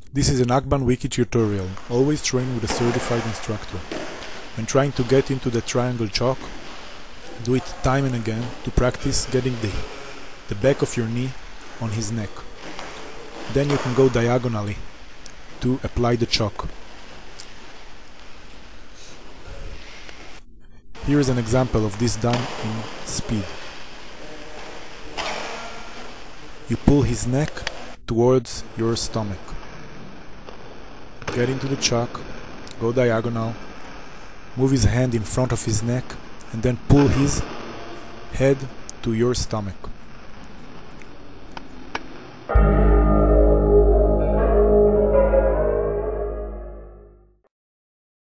This is an AKBAN wiki tutorial. Always train with a certified instructor. When trying to get into the triangle chalk, do it time and again to practice getting the back of your knee on his neck. Then you can go diagonally to apply the chalk. Here is an example of this done in speed. You pull his neck towards your stomach. Get into the chalk, go diagonal, move his hand in front of his neck, and then pull his head to your stomach.